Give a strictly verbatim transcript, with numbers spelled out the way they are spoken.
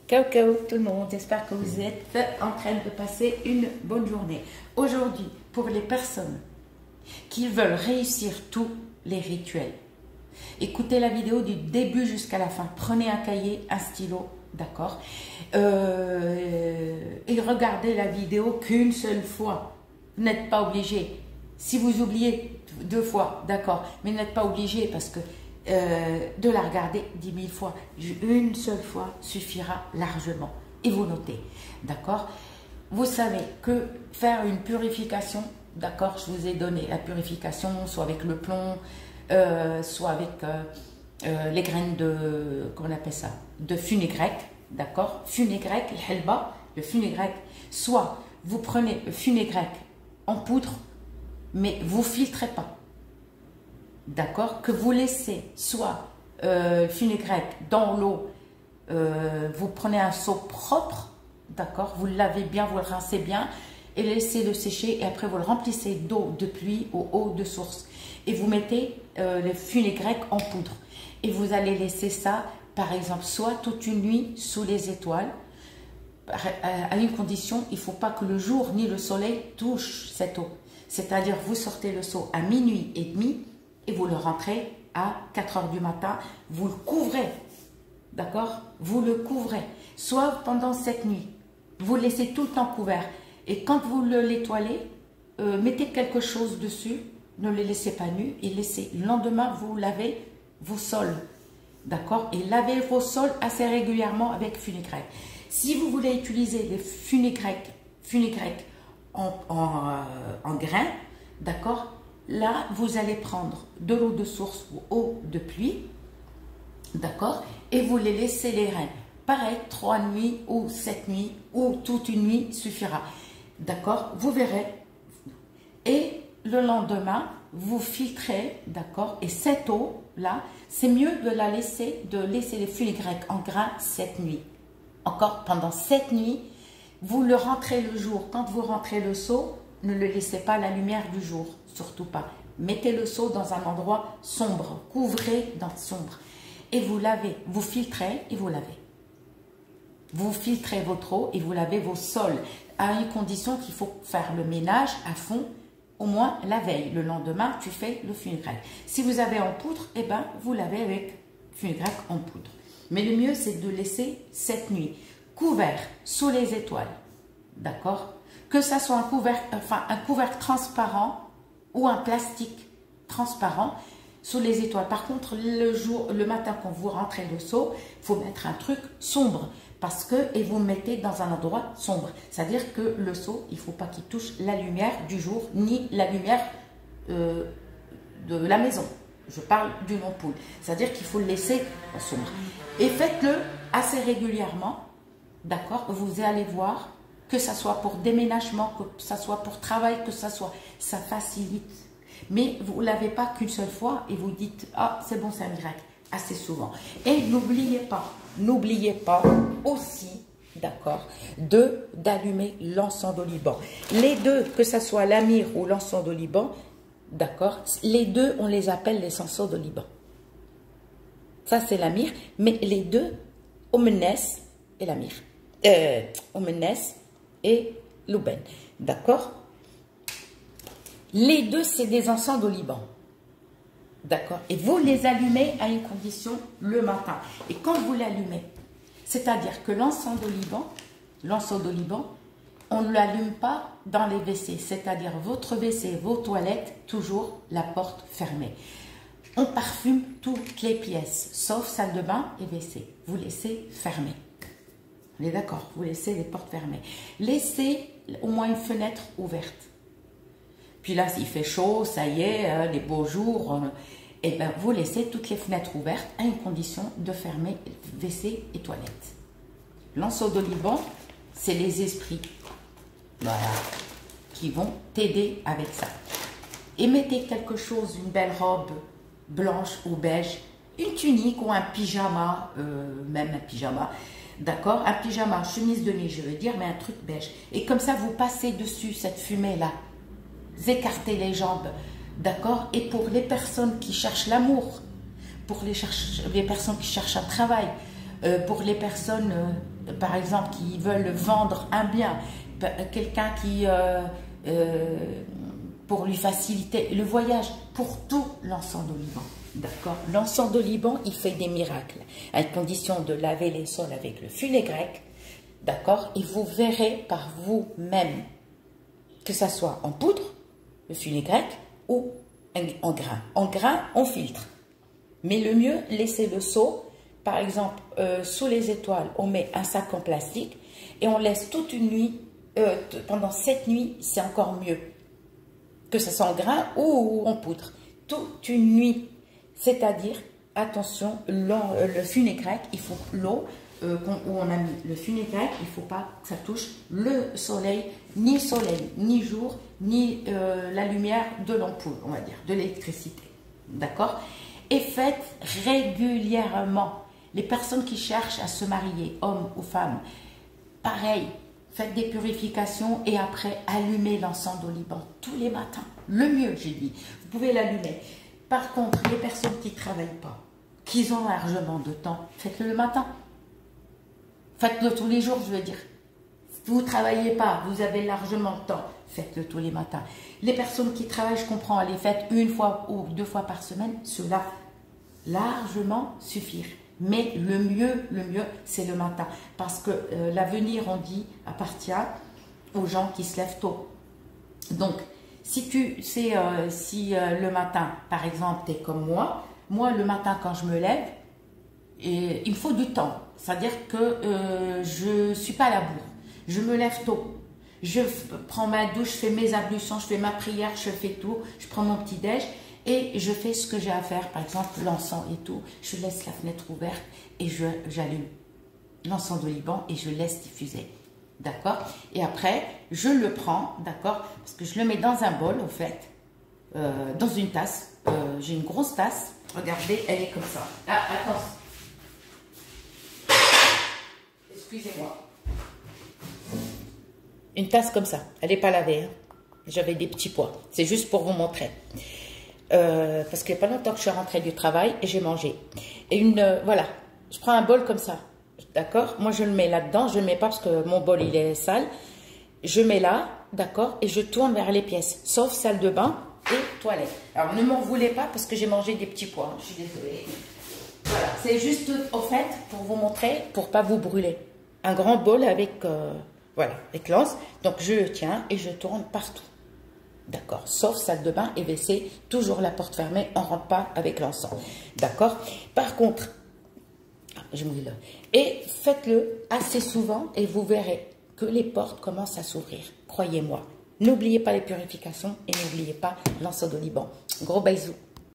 Ciao, ciao tout le monde, j'espère que vous êtes en train de passer une bonne journée. Aujourd'hui, pour les personnes qui veulent réussir tous les rituels, écoutez la vidéo du début jusqu'à la fin. Prenez un cahier, un stylo, d'accord, euh, et regardez la vidéo qu'une seule fois. Vous n'êtes pas obligé. Si vous oubliez deux fois, d'accord, mais vous n'êtes pas obligé parce que Euh, de la regarder dix mille fois. Une seule fois suffira largement. Et vous notez, d'accord? Vous savez que faire une purification, d'accord, je vous ai donné la purification, soit avec le plomb, euh, soit avec euh, euh, les graines de, comment on appelle ça, de funégrec, d'accord? Funégrec, le helba, le funégrec, soit vous prenez le funégrec en poudre, mais vous filtrez pas. D'accord, que vous laissez soit euh, le funégrec dans l'eau, euh, vous prenez un seau propre, d'accord, vous le lavez bien, vous le rincez bien et laissez le sécher et après vous le remplissez d'eau de pluie ou eau de source et vous mettez euh, le funégrec en poudre et vous allez laisser ça par exemple soit toute une nuit sous les étoiles, à une condition, il ne faut pas que le jour ni le soleil touchent cette eau, c'est-à-dire vous sortez le seau à minuit et demi et vous le rentrez à quatre heures du matin, vous le couvrez, d'accord? Vous le couvrez, soit pendant cette nuit, vous le laissez tout le temps couvert, et quand vous le l'étoilez, euh, mettez quelque chose dessus, ne le laissez pas nu, et laissez, le lendemain, vous lavez vos sols, d'accord? Et lavez vos sols assez régulièrement avec funégrec. Si vous voulez utiliser les funégrec, funégrec en, en, euh, en grains, d'accord? Là, vous allez prendre de l'eau de source ou eau de pluie, d'accord, et vous les laissez les grains. Pareil, trois nuits ou sept nuits ou toute une nuit suffira, d'accord, vous verrez. Et le lendemain, vous filtrez, d'accord, et cette eau-là, c'est mieux de la laisser, de laisser les funégrec en grains sept nuits. Encore pendant sept nuits, vous le rentrez le jour. Quand vous rentrez le seau, ne le laissez pas à la lumière du jour, surtout pas. Mettez le seau dans un endroit sombre, couvrez dans le sombre. Et vous lavez, vous filtrez et vous lavez. Vous filtrez votre eau et vous lavez vos sols, à une condition qu'il faut faire le ménage à fond, au moins la veille. Le lendemain, tu fais le funégrec. Si vous avez en poudre, eh ben, vous lavez avec funégrec en poudre. Mais le mieux, c'est de laisser cette nuit couvert sous les étoiles, d'accord? Que ça soit un couvercle, enfin, un couvercle transparent ou un plastique transparent sous les étoiles. Par contre, le jour, le matin, quand vous rentrez le seau, il faut mettre un truc sombre parce que, et vous mettez dans un endroit sombre. C'est-à-dire que le seau, il ne faut pas qu'il touche la lumière du jour ni la lumière euh, de la maison. Je parle d'une ampoule. C'est-à-dire qu'il faut le laisser sombre. Et faites-le assez régulièrement, d'accord? Vous allez voir que ça soit pour déménagement, que ça soit pour travail, que ça soit, ça facilite. Mais vous ne l'avez pas qu'une seule fois et vous dites, ah, c'est bon, c'est un miracle, assez souvent. Et n'oubliez pas, n'oubliez pas aussi, d'accord, de d'allumer l'encens d'oliban. Les deux, que ça soit l'amir ou l'encens d'oliban, d'accord, les deux, on les appelle les encens d'oliban. Ça, c'est l'amir, mais les deux, Omnes et l'amir. Euh, Omnes et l'Ouben, d'accord? Les deux, c'est des encens d'oliban, d'accord? Et vous les allumez à une condition le matin. Et quand vous l'allumez, c'est-à-dire que l'encens d'oliban, l'encens d'oliban, on ne l'allume pas dans les W C, c'est-à-dire votre W C, vos toilettes, toujours la porte fermée. On parfume toutes les pièces, sauf salle de bain et W C. Vous laissez fermer. On est d'accord, vous laissez les portes fermées. Laissez au moins une fenêtre ouverte. Puis là, s'il fait chaud, ça y est, euh, les beaux jours, euh, et ben, vous laissez toutes les fenêtres ouvertes à une condition de fermer W C et toilettes. L'encens d'oliban, c'est les esprits, voilà, qui vont t'aider avec ça. Et mettez quelque chose, une belle robe blanche ou beige, une tunique ou un pyjama, euh, même un pyjama, d'accord, un pyjama, chemise de nuit, je veux dire, mais un truc beige. Et comme ça, vous passez dessus cette fumée-là. Vous écartez les jambes, d'accord. Et pour les personnes qui cherchent l'amour, pour les, les personnes qui cherchent un travail, Euh, pour les personnes, euh, par exemple, qui veulent vendre un bien, quelqu'un qui, euh, euh, pour lui faciliter le voyage, pour tout l'encens d'oliban. D'accord? L'encens d'oliban, il fait des miracles, à condition de laver les sols avec le fulet grec. D'accord? Et vous verrez par vous-même, que ça soit en poudre, le fulet grec, ou en grain. En grain, on filtre. Mais le mieux, laissez le seau. Par exemple, euh, sous les étoiles, on met un sac en plastique et on laisse toute une nuit, euh, pendant sept nuits, c'est encore mieux. Que ce soit en grain ou en poudre. Toute une nuit. C'est-à-dire, attention, le fumet grec, il faut l'eau, euh, où on a mis le fumet grec, il ne faut pas que ça touche le soleil, ni soleil, ni jour, ni euh, la lumière de l'ampoule, on va dire, de l'électricité. D'accord? Et faites régulièrement. Les personnes qui cherchent à se marier, hommes ou femmes, pareil, faites des purifications et après, allumez l'encens d'oliban tous les matins. Le mieux, j'ai dit, vous pouvez l'allumer. Par contre, les personnes qui ne travaillent pas, qui ont largement de temps, faites-le le matin. Faites-le tous les jours, je veux dire. Si vous ne travaillez pas, vous avez largement de temps, faites-le tous les matins. Les personnes qui travaillent, je comprends, les faites une fois ou deux fois par semaine, cela largement suffire. Mais le mieux, le mieux, c'est le matin. Parce que euh, l'avenir, on dit, appartient aux gens qui se lèvent tôt. Donc, si tu sais, euh, si euh, le matin, par exemple, tu es comme moi, moi, le matin, quand je me lève, et, il me faut du temps. C'est-à-dire que euh, je ne suis pas à la bourre. Je me lève tôt. Je prends ma douche, je fais mes ablutions, je fais ma prière, je fais tout. Je prends mon petit-déj. Et je fais ce que j'ai à faire, par exemple l'encens et tout. Je laisse la fenêtre ouverte et j'allume l'encens d'oliban et je laisse diffuser. D'accord? Et après, je le prends, d'accord? Parce que je le mets dans un bol, au fait, euh, dans une tasse. Euh, j'ai une grosse tasse. Regardez, elle est comme ça. Ah, attends. Excusez-moi. Une tasse comme ça. Elle n'est pas lavée. Hein? J'avais des petits pois. C'est juste pour vous montrer. Euh, parce qu'il n'y a pas longtemps que je suis rentrée du travail et j'ai mangé. Et une, euh, voilà, je prends un bol comme ça, d'accord? Moi, je le mets là-dedans, je ne le mets pas parce que mon bol, il est sale. Je mets là, d'accord? Et je tourne vers les pièces, sauf salle de bain et toilette. Alors, ne m'en voulez pas parce que j'ai mangé des petits pois, je suis désolée. Voilà, c'est juste, au fait, pour vous montrer, pour ne pas vous brûler. Un grand bol avec, euh, voilà, avec l'anse. Donc, je le tiens et je tourne partout. D'accord, sauf salle de bain et W C, toujours la porte fermée, on ne rentre pas avec l'encens. D'accord? Par contre, je mouille là. Et faites-le assez souvent et vous verrez que les portes commencent à s'ouvrir. Croyez-moi. N'oubliez pas les purifications et n'oubliez pas l'encens d'oliban. Gros bisous.